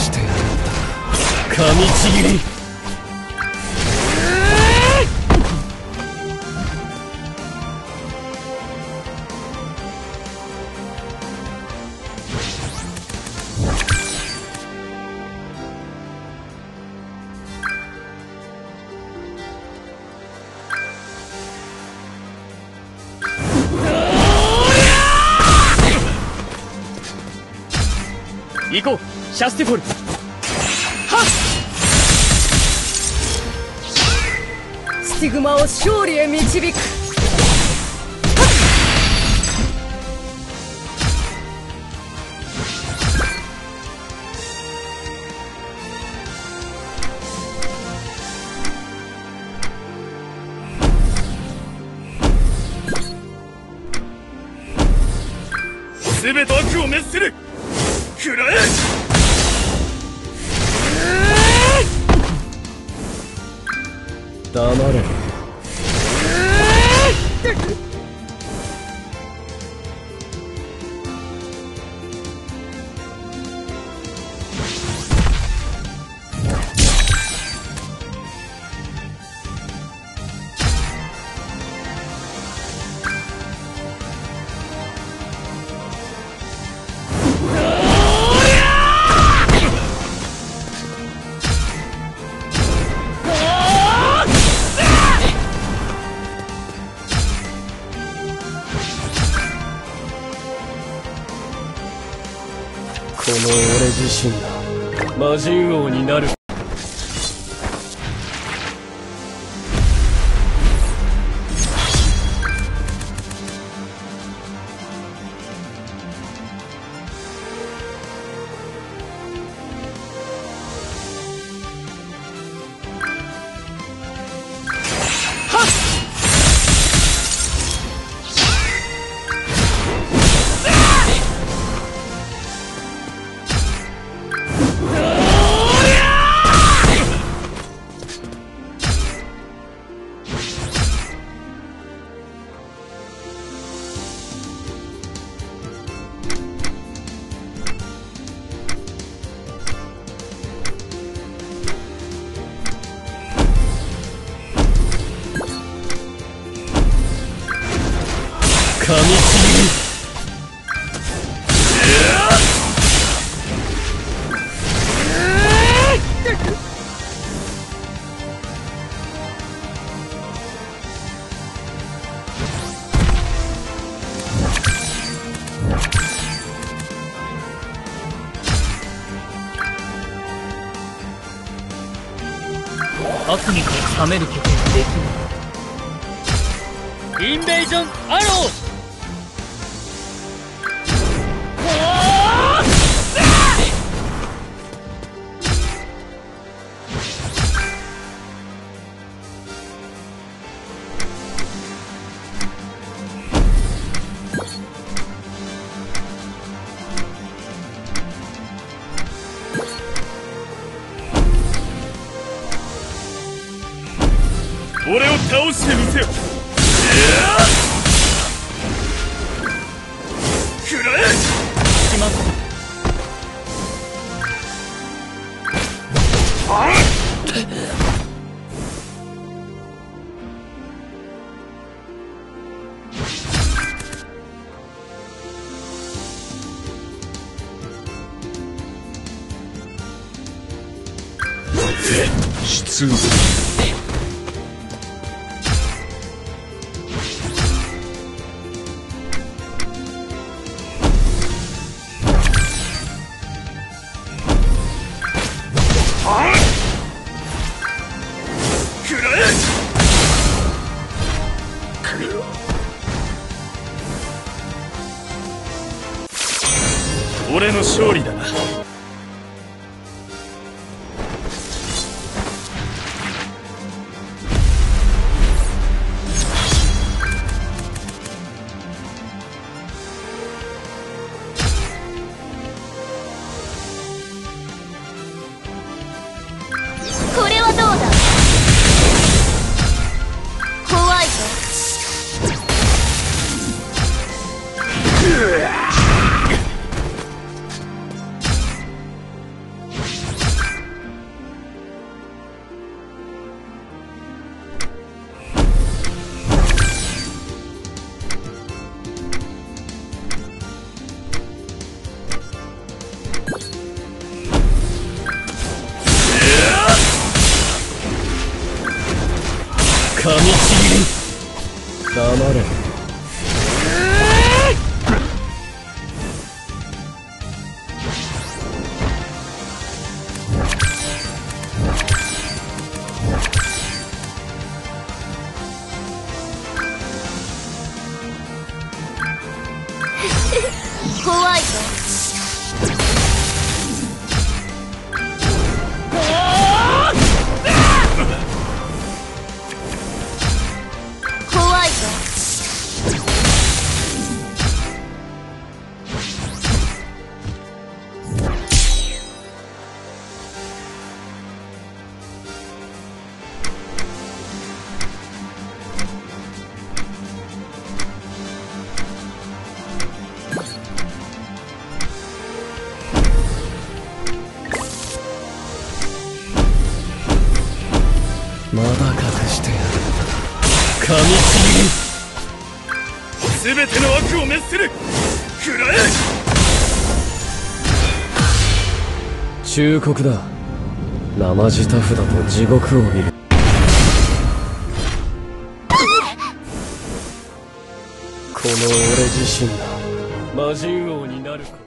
してやるんだ。噛みちぎり。行こう、シャスティフォル。はっ！ スティグマを勝利へ導く。 すべて悪を滅する。くらえ！ 黙れ。この俺自身が魔人王になる。噛みちぎり。 悪にこそ冷めることはできない。インベージョンアロー。 俺を倒してみせよ。くらえ！ します。 出動。 俺の勝利だな。 これはどうだ。怖いぞ。 噛みちぎる。黙れ。 怖いぞ。怖いぞ。 まだ隠してやる。噛みちぎる。 全ての悪を滅する。食らえ。 忠告だ。生地タフだと地獄を見る。この俺自身が魔人王になること。